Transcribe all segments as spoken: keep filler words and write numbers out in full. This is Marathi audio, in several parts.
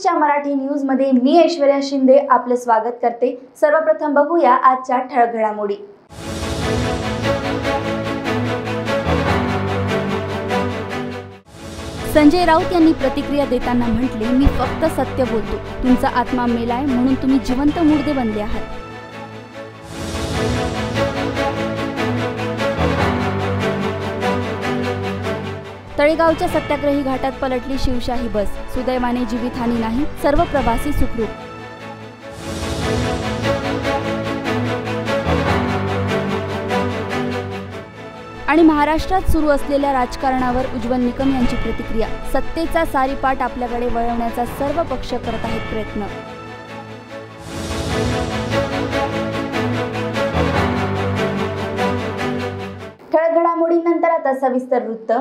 टाइम्सच्या मराठी न्यूज मध्ये मी ऐश्वर्या शिंदे आपले स्वागत करते। सर्वप्रथम बघूया आजच्या ठळक घडामोडी। संजय राऊत यांनी प्रतिक्रिया देताना म्हटले, मी फक्त सत्य बोलतो। तुमचा आत्मा मेलाय म्हणून तुम्ही जिवंत मुर्दे बनले आहात। तळेगावच्या सत्याग्रही घाटात पलटली शिवशाही बस, सुदैवाने जीवितहानी नाही, सर्व प्रवासी सुखरूप। आणि महाराष्ट्रात सुरू असलेल्या राजकारणावर उज्ज्वल निकम यांची प्रतिक्रिया, सत्तेचा सारीपाट आपल्याकडे वळवण्याचा सर्व पक्ष करत आहेत प्रयत्न। ठळक घडामोडीनंतर आता सविस्तर वृत्त।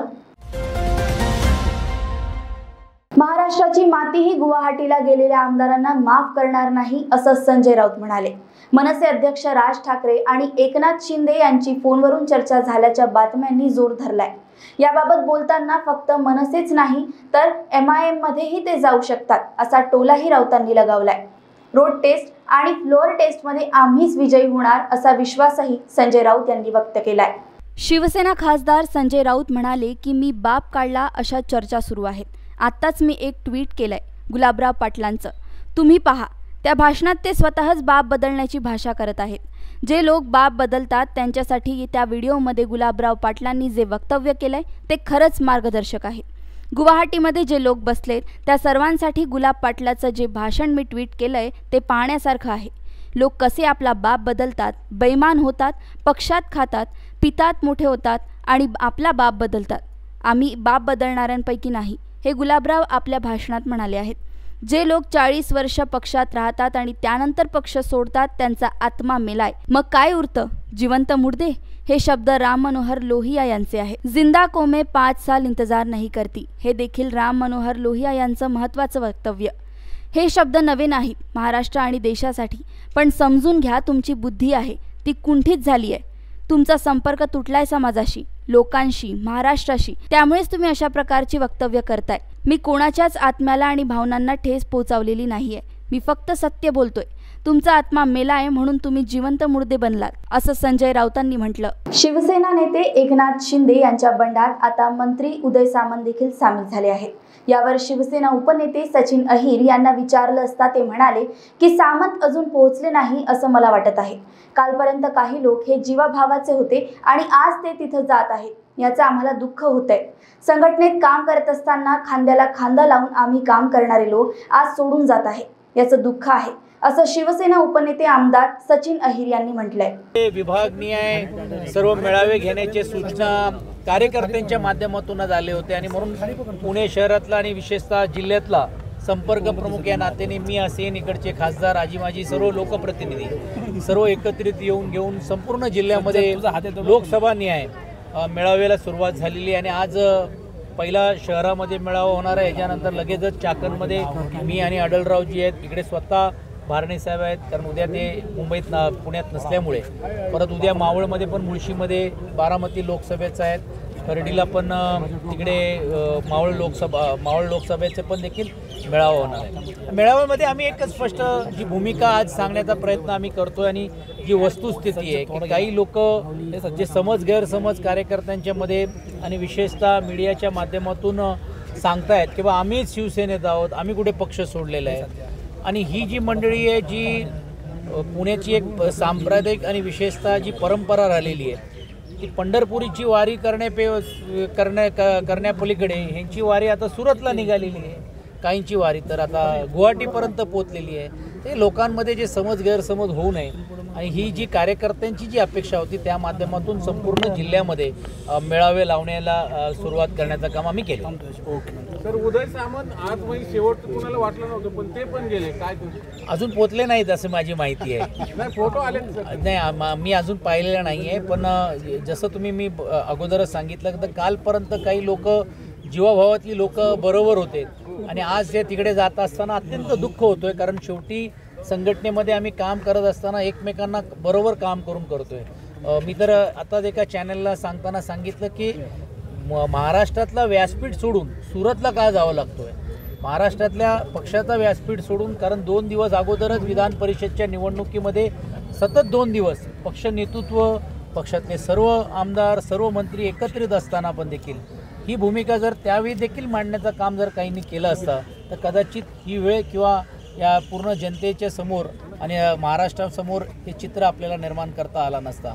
महाराष्ट्राची मातीही गुवाहाटीला गेलेल्या आमदारांना माफ करणार नाही असं संजय राऊत म्हणाले। मनसे अध्यक्ष राज ठाकरे आणि एकनाथ शिंदे यांची फोनवरून चर्चा झाल्याच्या बातम्यांनी जोर धरलाय। याबाबत बोलताना फक्त मनसेच नाही तर एम आय एम मध्येही ते जाऊ शकतात असा टोलाही राऊतांनी लगावलाय। रोड टेस्ट आणि फ्लोअर टेस्ट मध्ये आम्हीच विजयी होणार असा विश्वासही संजय राऊत यांनी व्यक्त केलाय। शिवसेना खासदार संजय राऊत म्हणाले की मी बाप काढला अशा चर्चा सुरू आहेत। आत्ताच मी एक ट्विट केलंय गुलाबराव पाटलांचं, तुम्ही पहा। त्या भाषणात ते स्वतःच बाप बदलण्याची भाषा करत आहेत। जे लोक बाप बदलतात त्यांच्यासाठी त्या व्हिडिओमध्ये गुलाबराव पाटलांनी जे वक्तव्य केलंय ते खरंच मार्गदर्शक आहे। गुवाहाटीमध्ये जे लोक बसलेत त्या सर्वांसाठी गुलाब पाटलाचं जे भाषण मी ट्विट केलंय ते पाहण्यासारखं आहे। लोक कसे आपला बाप बदलतात, बेईमान होतात, पक्षात खातात, पितात, मोठे होतात आणि आपला बाप बदलतात। आम्ही बाप बदलणाऱ्यांपैकी नाही, हे गुलाबराव आपल्या भाषणात म्हणाले आहेत। जे लोक चाळीस वर्ष पक्षात राहतात आणि त्यानंतर पक्ष सोडतात त्यांचा आत्मा मेलाय, मग काय उरतं? जिवंत मुर्दे। हे शब्द राम मनोहर लोहिया यांचे आहेत। जिंदा कौमे पाच साल इंतजार नहीं करती, हे देखील राम मनोहर लोहिया यांचं महत्त्वाचं वक्तव्य। हे शब्द नवे नाहीत महाराष्ट्र आणि देशासाठी, पण समजून घ्या तुमची बुद्धी आहे ती कुंठित झाली आहे। तुमचा संपर्क तुटलाय समाजाशी, लोकांशी, महाराष्ट्राशी, त्यामुळेच तुम्ही अशा प्रकारची वक्तव्य करताय। मी कोणाच्याच आत्म्याला आणि भावनांना ठेस पोहोचवलेली नाहीये, मी फक्त सत्य बोलतोय। तुमचा आत्मा मेला आहे म्हणून तुम्ही जिवंत मुर्दे बनलात असं संजय राऊतांनी म्हटलं। शिवसेना नेते एकनाथ शिंदे यांच्या बंडात आता मंत्री उदय सामंत देखील सामील झाले आहेत। यावर शिवसेना उपनेते सचिन अहिर यांना विचारलं असता ते म्हणाले की सामंत अजून पोहोचले नाही असं मला वाटत आहे। कालपर्यंत काही लोक हे जीवाभावाचे होते आणि आज ते तिथं जात आहेत, याचं आम्हाला दुःख होतंय। संघटनेत काम करत असताना खांद्याला खांदा लावून आम्ही काम करणारे लोक आज सोडून जात आहे, याचं दुःख आहे असं शिवसेना उपनेते आमदार सचिन अहिर यांनी म्हटलंय। विभागनिहाय सर्व मेळावे घेण्याचे सूचना कार्यकर्त्यांच्या माध्यमातून आले होते आणि म्हणून पुणे शहरातला आणि विशेषतः जिल्ह्यातला संपर्क प्रमुख या नात्याने मी असेन, इकडचे खासदार, आजी माजी सर्व लोकप्रतिनिधी सर्व एकत्रित येऊन घेऊन संपूर्ण जिल्ह्यामध्ये लोकसभा न्याय मेळाव्याला सुरुवात झालेली आणि आज पहिला शहरामध्ये मेळावा होणार आहे। याच्यानंतर लगेचच चाकणमध्ये मी आणि आढळरावजी आहेत, इकडे स्वतः भारणे साहेब आहेत, कारण उद्या ते मुंबईत ना पुण्यात नसल्यामुळे। परत उद्या मावळमध्ये पण, मुळशीमध्ये, बारामती लोकसभेचं आहेत, खर्डीला पण तिकडे मावळ लोकसभा मावळ लोकसभेचे पण देखील मेळावा होणार आहे। मेळाव्यामध्ये आम्ही एकच स्पष्ट जी भूमिका आज सांगण्याचा प्रयत्न आम्ही करतोय आणि जी वस्तुस्थिती आहे की काही लोक जे समज गैरसमज कार्यकर्त्यांच्या मध्ये आणि विशेषतः मीडियाच्या माध्यमातून सांगतायत किंवा आम्हीच शिवसेनेत आहोत, आम्ही कुठे पक्ष सोडलेला आहे। आणि ही जी मंडळी आहे जी पुण्याची एक सांप्रदायिक आणि विशेषतः जी परंपरा राहिलेली आहे की पंढरपुरीची वारी करण्यापे करण्या करण्यापलीकडे ह्यांची वारी आता सुरतला निघालेली आहे, काहींची वारी तर आता गुवाहाटीपर्यंत पोहोचलेली आहे। ते लोकांमध्ये जे समज गैरसमज होऊ नये आणि ही जी कार्यकर्त्यांची जी अपेक्षा होती त्या माध्यमातून संपूर्ण जिल्ह्यामध्ये मेळावे लावण्याला सुरुवात करण्याचं काम आम्ही केलं। सर, उदय सामंत आज म्हणजे शेवट कुणाला वाटलं नव्हतं पण ते पण गेले, काय अजून पोचले नाहीत असं माझी माहिती आहे। नाही, फोटो आले नाही, मी अजून पाहिलेलं नाही आहे, पण जसं तुम्ही मी अगोदरच सांगितलं तर कालपर्यंत काही लोक जीवाभावातली लोक बरोबर होते आणि आज ते तिकडे जात असताना अत्यंत दुःख होतोय, कारण शेवटी संघटनेमध्ये आम्ही काम करत असताना एकमेकांना बरोबर काम करून करतोय। मी तर आता एका चॅनलला सांगताना सांगितलं की महाराष्ट्रातला व्यासपीठ सोडून सुरतला का जावं लागतोय, महाराष्ट्रातल्या पक्षाचा व्यासपीठ सोडून, कारण दोन दिवस अगोदरच विधान परिषदच्या निवडणुकीमध्ये सतत दोन दिवस पक्ष नेतृत्व, पक्षातले सर्व आमदार, सर्व मंत्री एकत्रित असताना पण देखील ही भूमिका जर त्यावेळी देखील मांडण्याचं काम जर काहींनी केलं असतं तर कदाचित ही वेळ किंवा या पूर्ण जनतेच्या समोर आणि महाराष्ट्रासमोर हे चित्र आपल्याला निर्माण करता आला नसता.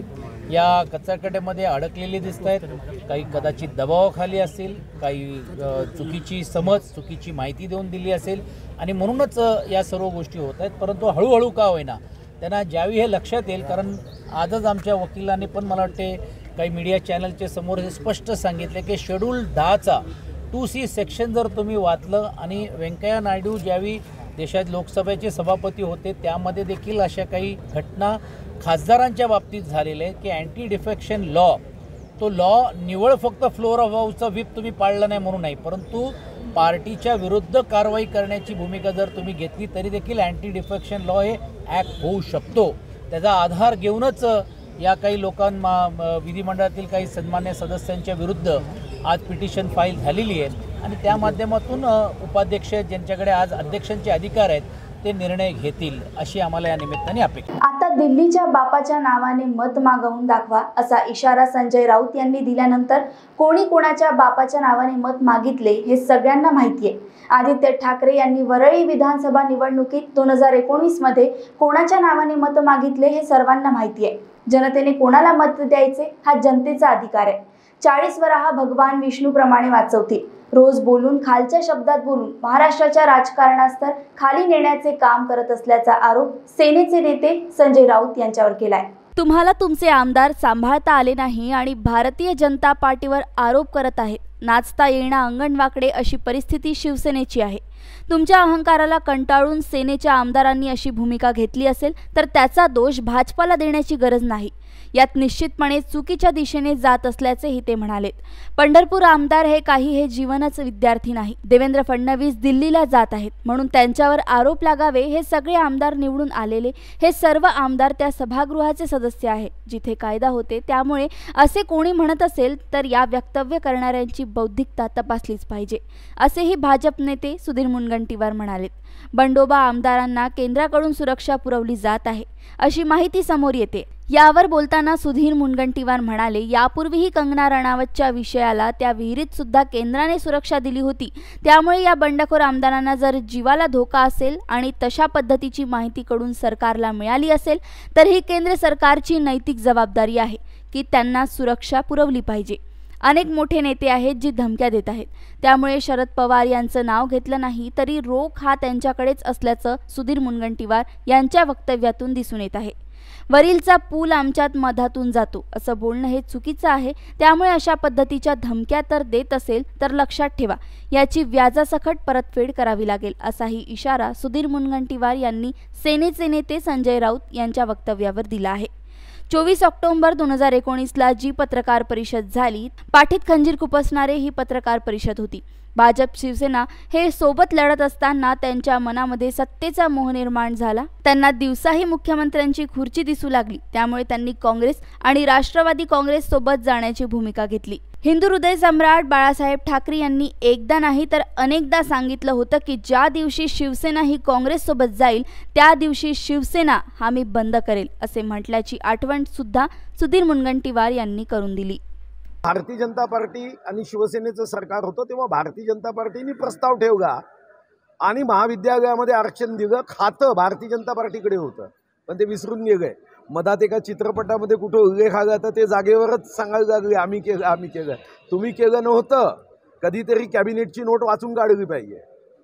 या कचाकट्यामध्ये अडकलेले दिसत आहेत, काही कदाचित दबावाखाली असतील, काही चुकीची समज, चुकीची माहिती देऊन दिली असेल आणि म्हणूनच या सर्व गोष्टी होत आहेत. परंतु हळूहळू का होईना त्यांना ज्यावेळी हे लक्षात येईल, कारण आजच आमच्या वकिलांनी पण मला वाटते काही मीडिया चॅनलच्या समोर हे स्पष्ट सांगितले की शेड्यूल दहाचा टू सी सेक्शन जर तुम्ही वाचलं आणि व्यंकय्या नायडू ज्यावेळी देशात लोकसभेचे सभापती होते त्यामध्ये देखील अशा काही घटना खासदारांच्या बाबतीत झालेल्या आहेत की अँटी डिफेक्शन लॉ, तो लॉ निवळ फक्त फ्लोअर ऑफ हाऊसचा व्हीप तुम्ही पाळला नाही म्हणून नाही, परंतु पार्टीच्या विरुद्ध कारवाई करण्याची भूमिका जर तुम्ही घेतली तरी देखील अँटी डिफेक्शन लॉ हे ॲक्ट होऊ शकतो. त्याचा आधार घेऊनच या काही लोकांना, विधिमंडळातील काही सन्मान्य सदस्यांच्या विरुद्ध आज पिटिशन फाईल झालेली आहे आणि त्या माध्यमातून उपाध्यक्ष ज्यांच्याकडे आज अध्यक्षांचे अधिकार आहेत ते निर्णय घेतील अशी आम्हाला या निमित्ताने अपेक्षा. आता दिल्लीच्या बापाच्या नावाने मत मागवून दाखवा असा इशारा संजय राऊत यांनी दिल्यानंतर कोणी कोणाच्या बापाच्या नावाने मत मागितले हे सगळ्यांना माहिती आहे. आदित्य ठाकरे यांनी वरळी विधानसभा निवडणुकीत दोन हजार एकोणीस मध्ये कोणाच्या नावाने मत मागितले हे सर्वांना माहिती आहे. जनतेने कोणाला मत द्यायचे हा जनतेचा अधिकार आहे. चाळीस वर हा भगवान विष्णूप्रमाणे वाचवतील. रोज बोलून, खालच्या शब्दात बोलून महाराष्ट्राच्या राजकारणास्तर खाली नेण्याचे काम करत असल्याचा आरोप सेनेचे नेते संजय राऊत यांच्यावर केलाय. तुम्हाला तुमचे आमदार सांभाळता आले नाही आणि भारतीय जनता पार्टीवर आरोप करत आहेत. नाचता येणं अंगण वाकडे अशी परिस्थिती शिवसेनेची आहे. तुमच्या अहंकाराला कंटाळून सेनेच्या आमदारांनी अशी भूमिका घेतली असेल तर त्याचा दोष भाजपाला देण्याची गरज नाही. यात निश्चितपणे चुकीच्या दिशेने जात असल्याचेही ते म्हणाले. पंढरपूर आमदार हे काही हे जीवनच विद्यार्थी नाही. देवेंद्र फडणवीस दिल्लीला जात आहेत म्हणून त्यांच्यावर आरोप लागावे. हे सगळे आमदार निवडून आलेले, हे सर्व आमदार त्या सभागृहाचे सदस्य आहे जिथे कायदा होते. त्यामुळे असे कोणी म्हणत असेल तर या वक्तव्य करणाऱ्यांची बौद्धिकता तपासलीच पाहिजे असेही भाजप नेते सुधीर मुनगंटीवार म्हणाले. बंडोबा आमदारांना केंद्राकडून सुरक्षा पुरवली जात आहे अशी माहिती समोर येते. यावर बोलताना सुधीर मुनगंटीवार म्हणाले, यापूर्वीही कंगना रणावतच्या विषयाला त्या विहिरीत सुद्धा केंद्राने सुरक्षा दिली होती. त्यामुळे या बंडखोर आमदारांना जर जीवाला धोका असेल आणि तशा पद्धतीची माहिती कडून सरकारला मिळाली असेल तर ही केंद्र सरकारची नैतिक जबाबदारी आहे की त्यांना सुरक्षा पुरवली पाहिजे. अनेक मोठे नेते आहेत जी धमक्या देत आहेत. त्यामुळे शरद पवार यांचं नाव घेतलं नाही तरी रोख हा त्यांच्याकडेच असल्याचं सुधीर मुनगंटीवार यांच्या वक्तव्यातून दिसून येत आहे. वरीलचा पूल आमच्यात मधातून जातो असं बोलणं हे चुकीचं आहे. त्यामुळे अशा पद्धतीच्या धमक्या तर देत असेल तर लक्षात ठेवा, याची व्याजासकट परतफेड करावी लागेल असाही इशारा सुधीर मुनगंटीवार यांनी सेनेचे नेते संजय राऊत यांच्या वक्तव्यावर दिला आहे. चोवीस ऑक्टोबर दोन हजार एकोणीसला जी पत्रकार परिषद झाली, पाठीत खंजीर खुपसणारे ही पत्रकार परिषद होती. भाजप शिवसेना हे सोबत लढत असताना त्यांच्या मनामध्ये सत्तेचा मोह निर्माण झाला. त्यांना दिवसाही मुख्यमंत्र्यांची खुर्ची दिसू लागली. त्यामुळे त्यांनी काँग्रेस आणि राष्ट्रवादी काँग्रेस सोबत जाण्याची भूमिका घेतली. हिंदू हृदय सम्राट बाळासाहेब ठाकरे यांनी एकदा नाही तर अनेकदा सांगितलं होतं की ज्या दिवशी शिवसेना ही काँग्रेस सोबत जाईल त्या दिवशी शिवसेना हा मी बंद करेल असे म्हटल्याची आठवण सुद्धा सुधीर मुनगंटीवार यांनी करून दिली. भारतीय जनता पार्टी आणि शिवसेनेचं सरकार होतं तेव्हा भारतीय जनता पार्टीने प्रस्ताव ठेवला आणि महाविद्यालयामध्ये आरक्षण दिलं. खातं भारतीय जनता पार्टीकडे होतं पण ते विसरून गेलंय. मधात एका चित्रपटामध्ये कुठं उल्लेख आला तर ते जागेवरच सांगायला लागले आम्ही केलं आम्ही केलं. तुम्ही केलं नव्हतं. कधीतरी कॅबिनेटची नोट वाचून काढली पाहिजे.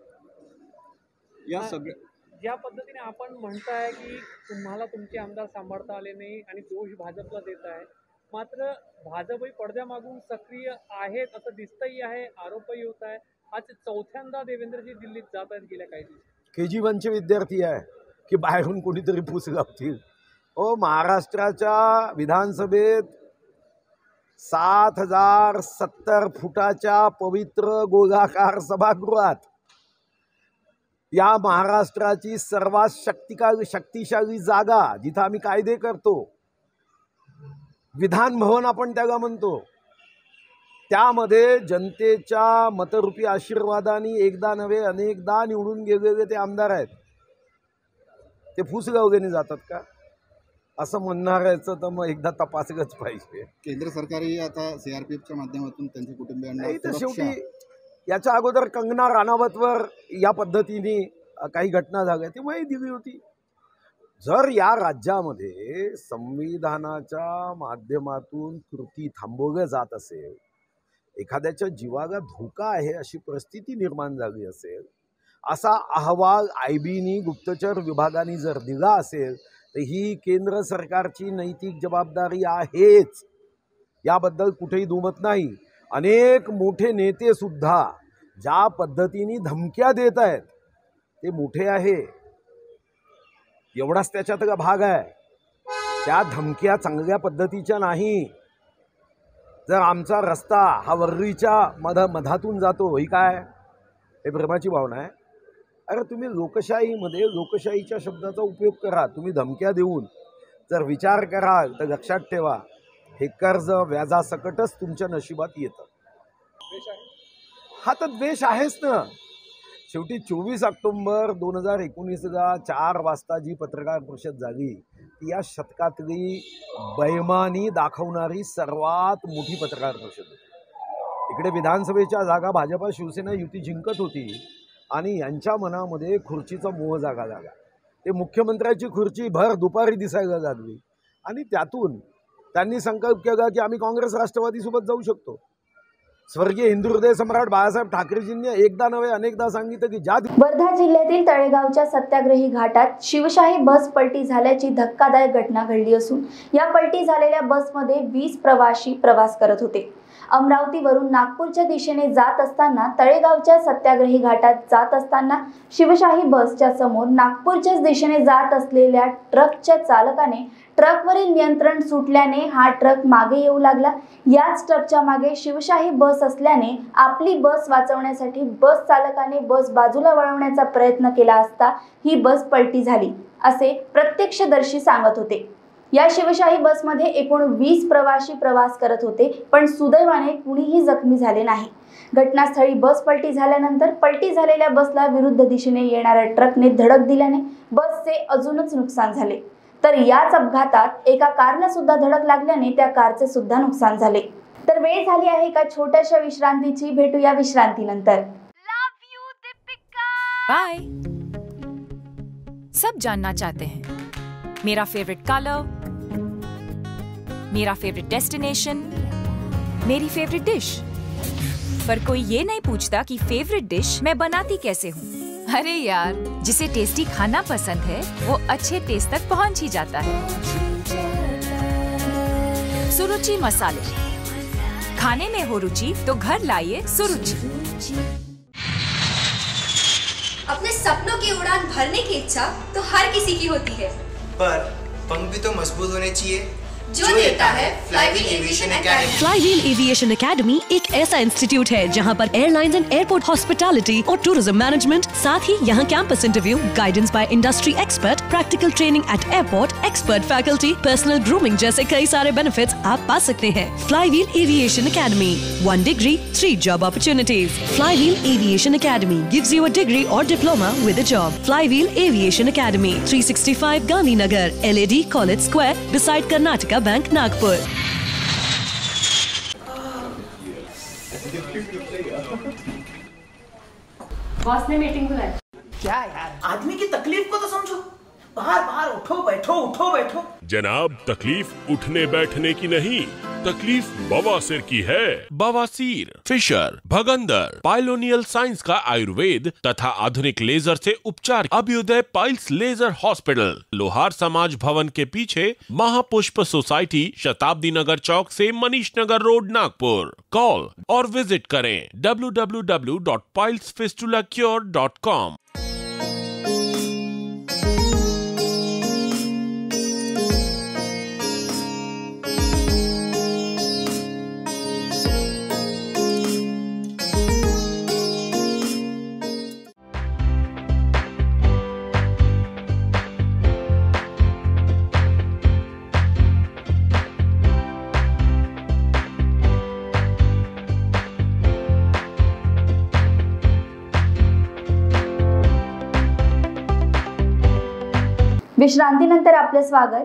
या सगळ्या ज्या पद्धतीने आपण म्हणताय की तुम्हाला तुमचे आमदार सांभाळता आले नाही आणि दोष भाजपला देत आहे, मात्र भाजपही पडद्यामागून सक्रिय आहेत असं दिसतही आहे, आरोपही होत आहे. आज चौथ्यांदा देवेंद्रजी दिल्लीत जात आहेत गेल्या काही दिवस. के जी वनचे विद्यार्थी आहे की बाहेरून कोणीतरी फूस लावतील. ओ महाराष्ट्राच्या विधानसभेत सात हजार सत्तर फुटाच्या पवित्र गोलाकार सभागृहात या महाराष्ट्राची सर्वात शक्तिशाली शक्तिशाली जागा जिथं आम्ही कायदे करतो, विधान भवन आपण त्याला म्हणतो, त्यामध्ये जनतेच्या मतरूपी आशीर्वादाने एकदा नव्हे अनेकदा निवडून गेलेले ते आमदार आहेत. ते फुसगावगेने जातात का असं म्हणणाऱ्याचं तर मग एकदा तपासलंच पाहिजे. केंद्र सरकारही आता सीआरपीएफच्या माध्यमातून त्यांच्या कुटुंबियांना नाही तर सुरक्षा- शेवटी याच्या अगोदर कंगना राणावतवर या पद्धतीने काही घटना झाल्या तेव्हाही दिली होती. जर या राज्यामध्ये संविधानाच्या माध्यमातून कृती थांबवलं जात असेल, एखाद्याच्या जीवाला धोका आहे अशी परिस्थिती निर्माण झाली असेल, असा अहवाल आय बीनी गुप्तचर विभागाने जर दिला असेल तर ही केंद्र सरकारची नैतिक जबाबदारी आहेच. याबद्दल कुठेही दुमत नाही. अनेक मोठे नेते सुद्धा ज्या पद्धतीने धमक्या देत आहेत ते मोठे आहे एवढाच त्याच्यातला भाग आहे. त्या धमक्या चांगल्या पद्धतीच्या नाही. जर आमचा रस्ता हा वर्रीच्या मध मधातून जातो ही काय हे प्रेमाची भावना आहे? अरे तुम्ही लोकशाहीमध्ये लोकशाहीच्या शब्दाचा उपयोग करा. तुम्ही धमक्या देऊन जर विचार कराल तर लक्षात ठेवा हे कर्ज व्याजासकटच तुमच्या नशिबात येतं. हा तर द्वेष आहेच ना. शेवटी चोवीस ऑक्टोंबर दोन हजार एकोणीसला चार वाजता जी पत्रकार परिषद झाली ती या शतकातली बैमानी दाखवणारी सर्वात मोठी पत्रकार परिषद होती. इकडे विधानसभेच्या जागा भाजपा शिवसेना युती जिंकत होती आणि यांच्या मनामध्ये खुर्चीचा मोह जागा झाला. ते मुख्यमंत्र्याची खुर्ची भर दुपारी दिसायला लागली आणि त्यातून त्यांनी संकल्प केला की आम्ही काँग्रेस राष्ट्रवादीसोबत जाऊ शकतो. स्वर्गीय हिंदू हृदय सम्राट बाळासाहेब ठाकरेजींनी एकदा नव्हे अनेकदा सांगितलं की ज्या वर्धा जिल्ह्यातील तळेगावच्या सत्याग्रही घाटात शिवशाही बस पलटी झाल्याची धक्कादायक घटना घडली असून या पलटी झालेल्या बसमध्ये वीस प्रवासी प्रवास करत होते. अमरावतीवरून नागपूरच्या दिशेने जात असताना तळेगावच्या सत्याग्रही घाटात जात असताना शिवशाही बसच्या समोर नागपूरच्याच दिशेने जात असलेल्या ट्रकच्या चालकाने ट्रकवरील नियंत्रण सुटल्याने हा ट्रक मागे येऊ लागला. याच ट्रकच्या मागे शिवशाही बस असल्याने आपली बस वाचवण्यासाठी बस चालकाने बस बाजूला वळवण्याचा प्रयत्न केला असता ही बस पलटी झाली असे प्रत्यक्षदर्शी सांगत होते. या शिवशाही बसमध्ये एकूण वीस प्रवासी प्रवास करत होते पण सुदैवाने कुणीही जखमी झाले नाही. घटनास्थळी बस पलटी झाल्यानंतर पलटी झालेल्या बसला विरुद्ध दिशेने येणाऱ्या ट्रकने धडक दिल्याने बसचे अजूनच नुकसान झाले. तर याच अपघातात एका कारला सुद्धा धडक लागल्याने त्या कारचे सुद्धा नुकसान झाले. तर वेळ झाली आहे एका छोट्याशा विश्रांतीची. भेटूया विश्रांतीनंतर. बाय. सब जानना चाहते हैं मेरा फेवरेट कलर, मेरा फेवरेट डेस्टिनेशन, मेरी फेवरेट डिश, पर कोई ये नहीं पूछता कि फेवरेट डिश मैं बनाती कैसे हूँ. अरे यार, जिसे टेस्टी खाना पसंद है वो अच्छे टेस्ट तक पहुँच ही जाता है. सुरुचि मसाले, खाने में हो रुचि तो घर लाइए सुरुचि. अपने सपनों की उड़ान भरने की इच्छा तो हर किसी की होती है, पर पंख भी तो मजबूत होने चाहिए जो देता है Flywheel Aviation Academy. Flywheel Aviation Academy एक ऐसा इंस्टीट्यूट है जहां पर एयरलाइंस एंड एयरपोर्ट हॉस्पिटैलिटी और टूरिज्म मैनेजमेंट, साथ ही यहां campus interview, guidance by industry expert, practical training at airport, expert faculty, personal grooming जैसे कई सारे बेनिफिट्स आप पा सकते हैं. Flywheel Aviation Academy, one degree three job opportunities. Flywheel Aviation Academy gives you a degree और diploma with a job. Flywheel Aviation academy, three sixty five Gandhinagar, L A D college square, beside Karnataka Bank, Nagpur. Boss ने मीटिंग बुलाई. क्या यार, आदमी की तकलीफ को तो समझो. बाहर बाहर उठो बैठो उठो बैठो. जनाब, तकलीफ उठने बैठने की नहीं, तकलीफ बवासीर की है. बवासीर, फिशर, भगंदर, पाइलोनियल साइंस का आयुर्वेद तथा आधुनिक लेजर से उपचार. अभ्युदय पाइल्स लेजर हॉस्पिटल, लोहार समाज भवन के पीछे, महापुष्प सोसाइटी, शताब्दी नगर चौक से मनीष नगर रोड, नागपुर. कॉल और विजिट करें W W W dot piles fistula cure dot com. विश्रांतीनंतर आपले स्वागत।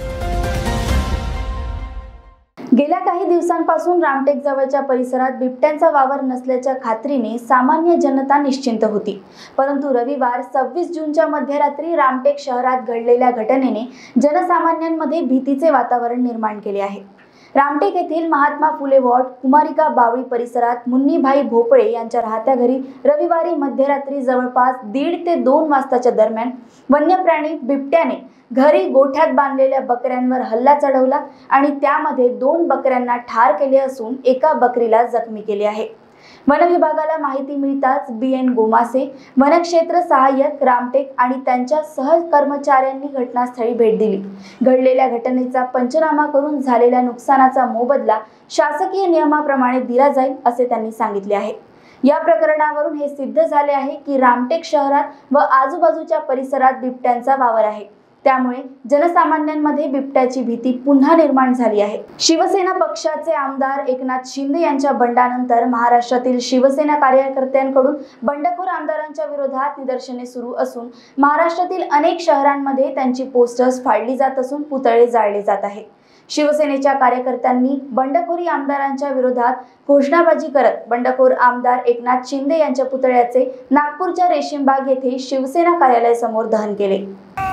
गेल्या काही दिवसांपासून रामटेक जवळच्या परिसरात बिबट्यांचा वावर नसल्याच्या खात्रीने सामान्य जनता निश्चिंत होती, परंतु रविवार सव्वीस जूनच्या मध्यरात्री रामटेक शहरात घडलेल्या घटनेने जनसामान्यांमध्ये भीतीचे वातावरण निर्माण केले आहे। रामटेक येथील महात्मा फुले वॉर्ड कुमारिका बावळी परिसरात मुन्नीभाई भोपळे यांच्या राहत्या घरी रविवारी मध्यरात्री जवळपास दीड ते दोन वाजताच्या दरम्यान वन्यप्राणी बिबट्याने घरी गोठ्यात बांधलेल्या बकऱ्यांवर हल्ला चढवला आणि त्यामध्ये दोन बकऱ्यांना ठार केले असून एका बकरीला जखमी केले आहे। वन विभागाला माहिती मिळताच बी एन गोमासे, वनक्षेत्र सहाय्यक रामटेक आणि त्यांच्या सहकर्मचाऱ्यांनी घटनास्थळी भेट दिली। घडलेल्या घटनेचा पंचनामा करून झालेल्या नुकसानाचा मोबदला शासकीय नियमाप्रमाणे दिला जाईल असे त्यांनी सांगितले आहे। या प्रकरणावरून हे सिद्ध झाले आहे की रामटेक शहरात व आजूबाजूच्या परिसरात बिबट्यांचा वावर आहे, त्यामुळे जनसामान्यांमध्ये बिबट्याची भीती पुन्हा निर्माण झाली आहे। शिवसेना पक्षाचे आमदार एकनाथ शिंदे यांच्या बंडानंतर महाराष्ट्रातील शिवसेना कार्यकर्त्यांकडून बंडखोर आमदारांच्या विरोधात निदर्शने सुरू असून महाराष्ट्रातील अनेक शहरांमध्ये त्यांची पोस्टर्स फाडली जात असून पुतळे जाळले जात आहे। शिवसेनेच्या कार्यकर्त्यांनी बंडखोरी आमदारांच्या विरोधात घोषणाबाजी करत बंडखोर आमदार एकनाथ शिंदे यांच्या पुतळ्याचे नागपूरच्या रेशीमबाग येथे शिवसेना कार्यालयासमोर दहन केले।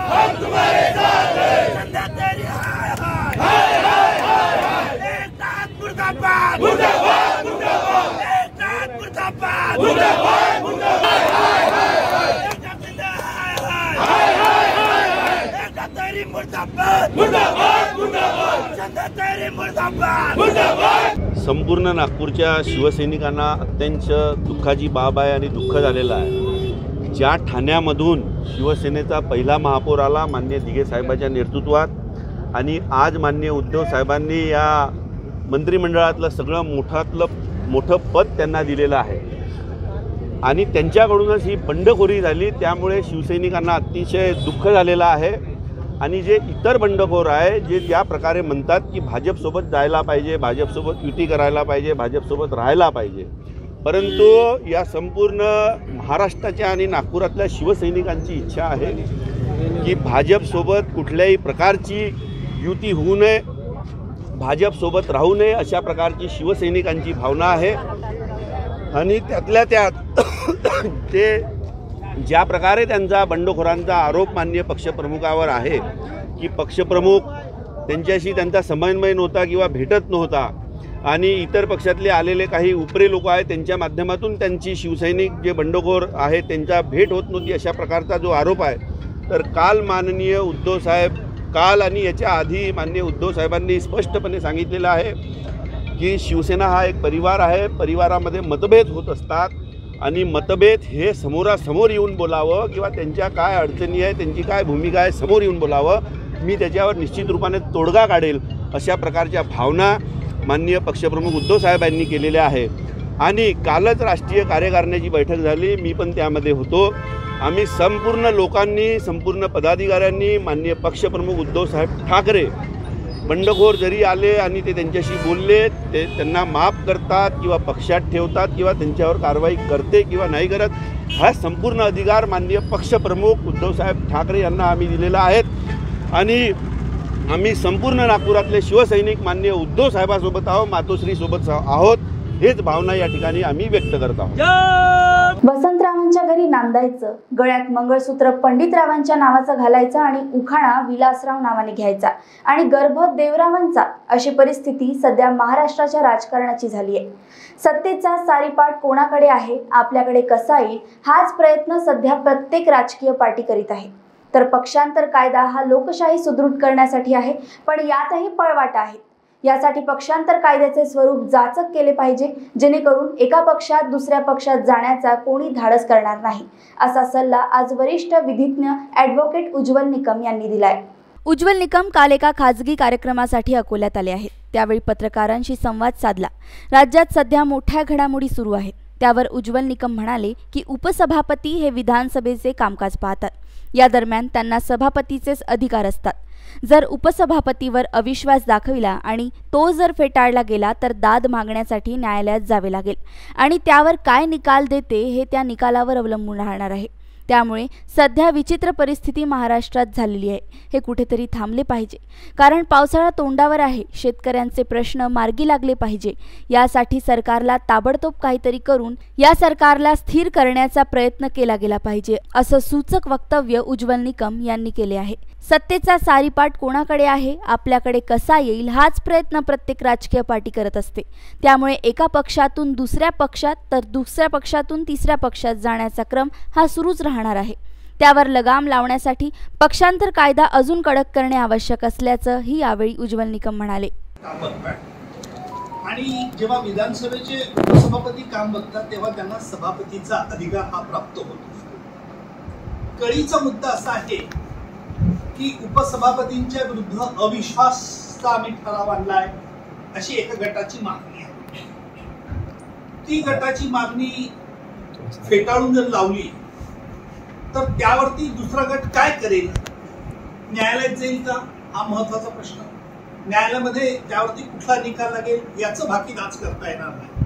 संपूर्ण नागपूरच्या शिवसैनिकांना अत्यंत दुःखाची बाब आहे आणि दुःख झालेलं आहे। ज्या ठाण्यामधून शिवसेनेचा पहिला महापौर आला माननीय दिघे साहेबांच्या नेतृत्वात आणि आज माननीय उद्धव साहेबांनी या मंत्रिमंडळातलं सगळं मोठातलं मोठं पद त्यांना दिलेलं आहे आणि त्यांच्याकडूनच ही बंडखोरी झाली, त्यामुळे शिवसैनिकांना अतिशय दुःख झालेलं आहे। आणि जे इतर बंडखोर आहे जे त्या प्रकारे म्हणतात की भाजपसोबत जायला पाहिजे, भाजपसोबत युती करायला पाहिजे, भाजपसोबत राहायला पाहिजे, परंतु या संपूर्ण महाराष्ट्राच्या आणि नागपुरातल्या शिवसैनिकांची इच्छा आहे की भाजपसोबत कुठल्याही प्रकारची युती होऊ नये, भाजपसोबत राहू नये, अशा प्रकारची शिवसैनिकांची भावना आहे। आणि त्यातल्या त्यात ते ज्या प्रकारे त्यांचा बंडखोरांचा आरोप माननीय पक्षप्रमुखावर आहे की पक्षप्रमुख त्यांच्याशी त्यांचा समन्वय नव्हता किंवा भेटत नव्हता आणि इतर पक्षातले आलेले काही उपरे लोक आहेत त्यांच्या माध्यमातून त्यांची शिवसैनिक जे बंडखोर आहे त्यांच्या भेट होत नव्हती, अशा प्रकारचा जो आरोप आहे, तर काल माननीय उद्धव साहेब काल आणि याच्या आधी माननीय उद्धव साहेबांनी स्पष्टपणे सांगितलेलं आहे की शिवसेना हा एक परिवार आहे, परिवारामध्ये मतभेद होत असतात आणि मतभेद हे समोरासमोर येऊन बोलावं किंवा त्यांच्या काय अडचणी आहे, त्यांची काय भूमिका आहे, समोर येऊन बोलावं, मी त्याच्यावर निश्चित रूपाने तोडगा काढेल, अशा प्रकारच्या भावना माननीय पक्षप्रमुख उद्धव साहेबांनी केलेल्या आहे। आणि कालच राष्ट्रीय कार्यकारिणीची बैठक झाली, मी पण त्यामध्ये होतो। आम्ही संपूर्ण लोकांनी, संपूर्ण पदाधिकाऱ्यांनी माननीय पक्षप्रमुख उद्धव साहेब ठाकरे बंडखोर जरी आले आणि ते त्यांच्याशी बोलले, ते त्यांना माफ करतात किंवा पक्षात ठेवतात किंवा त्यांच्यावर कारवाई करते किंवा नाही करत, हा संपूर्ण अधिकार माननीय पक्षप्रमुख उद्धव साहेब ठाकरे यांना आम्ही दिलेला आहे। आणि आम्ही संपूर्ण नागपुरातले शिवसैनिक माननीय उद्धव साहेबांसोबत आहोत, मातोश्रीसोबत आहोत, हेच भावना या ठिकाणी आम्ही व्यक्त करत आहोत। वसंतरावांच्या घरी नांदायचं, गळ्यात मंगळसूत्र पंडितरावांच्या नावाचं घालायचं आणि उखाणा विलासराव नावाने घ्यायचा आणि गर्भ देवरावांचा, अशी परिस्थिती सध्या महाराष्ट्राच्या राजकारणाची झाली आहे। सत्तेचा सारीपाट कोणाकडे आहे, आपल्याकडे कसा येईल, हाच प्रयत्न सध्या प्रत्येक राजकीय पार्टी करीत आहे। तर पक्षांतर कायदा हा लोकशाही सुदृढ करण्यासाठी आहे, पण यातही पळवाटा आहे। यासाठी पक्षांतर कायद्याचे स्वरूप जाचक केले पाहिजे, जेणेकरून एका पक्षात दुसऱ्या पक्षात जाण्याचा कोणी धाडस करणार नाही, असा सल्ला आज वरिष्ठ विधिज्ञ ॲडव्होकेट उज्ज्वल निकम यांनी दिलाय। उज्ज्वल निकम काल एका खाजगी कार्यक्रमासाठी अकोल्यात आले आहेत। त्यावेळी पत्रकारांशी संवाद साधला। राज्यात सध्या मोठ्या घडामोडी सुरू आहेत, त्यावर उज्ज्वल निकम म्हणाले की उपसभापती हे विधानसभेचे कामकाज पाहतात, या दरम्यान त्यांना सभापतीचेच अधिकार असतात। जर उपसभापतीवर अविश्वास दाखविला आणि तो जर फेटाळला गेला तर दाद मागण्यासाठी न्यायालयात जावे लागेल आणि त्यावर काय निकाल देते हे त्या निकालावर अवलंबून राहणार आहे। त्यामुळे सध्या विचित्र परिस्थिती महाराष्ट्रात झालेली आहे. हे कुठेतरी थांबले पाहिजे, कारण पावसाळा तोंडावर आहे. शेतकऱ्यांचे प्रश्न मार्गी लागले पाहिजे. यासाठी सरकारला ताबडतोब काहीतरी करून या सरकारला स्थिर करण्याचा प्रयत्न केला गेला पाहिजे, असं सूचक वक्तव्य उज्ज्वल निकम यांनी केले आहे. सत्तेचा सारीपाट कोणाकडे आहे, आपल्याकडे कसा येईल, हाच प्रयत्न प्रत्येक राजकीय पार्टी करत असते. त्यामुळे एका पक्षातून दुसऱ्या पक्षात तर दुसऱ्या पक्षातून तिसऱ्या पक्षात जाण्याचा क्रम हा सुरूच राहणार आहे. त्यावर लगाम लावण्यासाठी पक्षांतर कायदा अजून कडक करणे आवश्यक असल्याचं ही यावेळी उज्ज्वल निकम म्हणाले. आणि जेव्हा विधानसभेचे उपसभापती काम बघतात तेव्हा त्यांना सभापतीचा अधिकार हा प्राप्त होतो. कळीचा मुद्दा असा आहे की उपसभापतींच्या विरुद्ध अविश्वासचा आम्ही ठराव आणलाय अशी एका गटाची मागणी आहे. ती गटाची मागणी फेटाळून जर लावली तर त्यावरती दुसरा गट काय करेल, न्यायालयात जाईल का, हा महत्वाचा प्रश्न. न्यायालयामध्ये त्यावरती कुठला निकाल लागेल याचं भाकीत आज करता येणार नाही.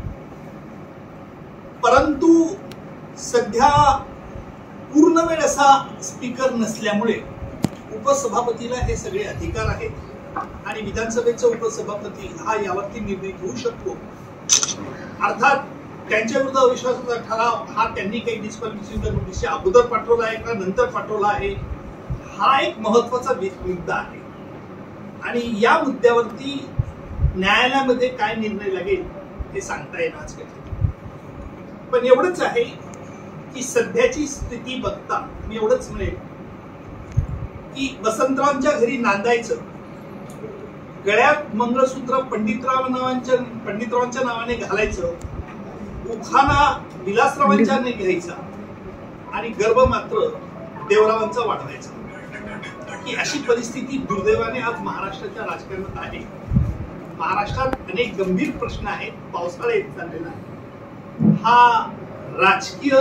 परंतु सध्या पूर्ण वेळ असा स्पीकर नसल्यामुळे उपसभापतीला हे सगळे अधिकार आहेत आणि विधानसभेचा उपसभापती हा यावरती निर्णय घेऊ शकतो. अर्थात त्यांच्या विरुद्ध अविश्वासाचा ठराव हा त्यांनी काही डिस्क्वालिफिकेशन नोटीसच्या अगोदर पाठवला आहे का नंतर पाठवला आहे, हा एक महत्वाचा मुद्दा आहे. आणि या मुद्द्यावरती न्यायालयामध्ये काय निर्णय लागेल हे सांगता येणार आज कधी. पण एवढंच आहे की सध्याची स्थिती बघता मी एवढंच म्हणेल की वसंतरावांच्या घरी नांदायचं, गळ्यात मंगळसूत्र पंडितराव नावांच्या पंडितरावांच्या नावाने घालायचं, उखाणा विलासरावांच्या नावाने घ्यायचा आणि गर्भ मात्र देवरावांचा वाढवायचा, की अशी परिस्थिती दुर्दैवाने आज महाराष्ट्राच्या राजकारणात आहे. महाराष्ट्रात अनेक गंभीर प्रश्न आहेत. पावसाळा येत चाललेला आहे. हा राजकीय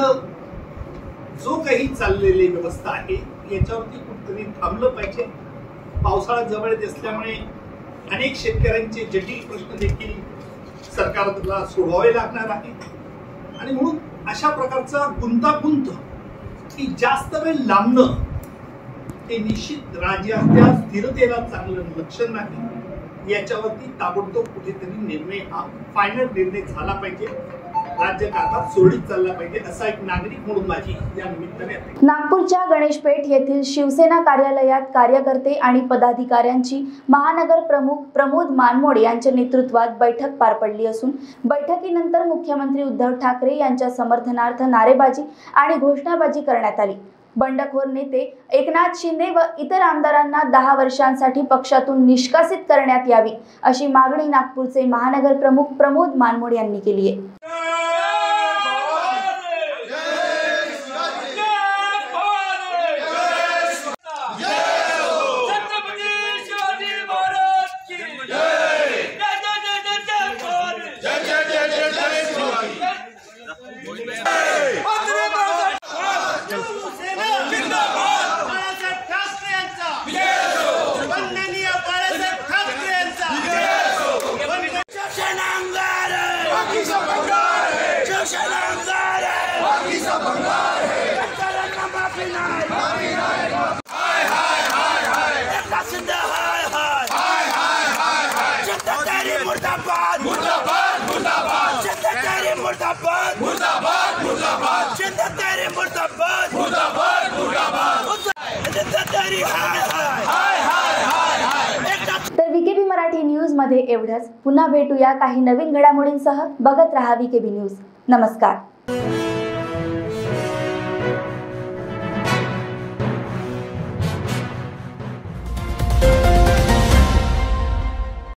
जो काही चाललेली व्यवस्था आहे याच्यावरती कुठेतरी थांबलं पाहिजे. पावसाळा जवळ येत असल्यामुळे अनेक शेतकऱ्यांचे जटिल प्रश्न देखील सरकारला सोडवावे लागणार आहेत आणि म्हणून अशा प्रकारचा गुंतागुंत की जास्त वेळ लांबणं हे निश्चित राज्याच्या स्थिरतेला चांगलं लक्षण नाही. याच्यावरती ताबडतोब कुठेतरी निर्णय हा फायनल निर्णय झाला पाहिजे. राज्यकारभार सुरळीत चालला पाहिजे असा एक नागरिक म्हणून माझी या निमित्ताने. नागपूरच्या गणेशपेठ येथील शिवसेना कार्यालयात कार्यकर्ते आणि पदाधिकाऱ्यांची महानगर प्रमुख प्रमोद मानमोडे यांच्या नेतृत्वात बैठक पार पडली असून बैठकीनंतर मुख्यमंत्री उद्धव ठाकरे यांच्या समर्थनार्थ नारेबाजी आणि घोषणाबाजी करण्यात आली. बंडखोर नेते एकनाथ शिंदे व इतर आमदारांना दहा वर्षांसाठी पक्षातून निष्कासित करण्यात यावी अशी मागणी नागपूरचे महानगर प्रमुख प्रमोद मानमोडे यांनी केली आहे. तर व्हीकेबी मराठी न्यूज मध्ये एवढंच. पुन्हा भेटूया काही नवीन घडामोडींसह. बघत रहा व्हीकेबी न्यूज. नमस्कार.